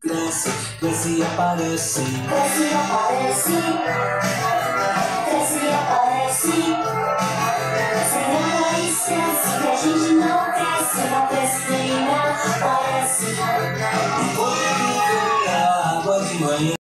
Cresce, cresce e aparece. Cresce e aparece. Cresce e aparece. Sem ela esquece que a gente não cresce. Não cresce nem aparece.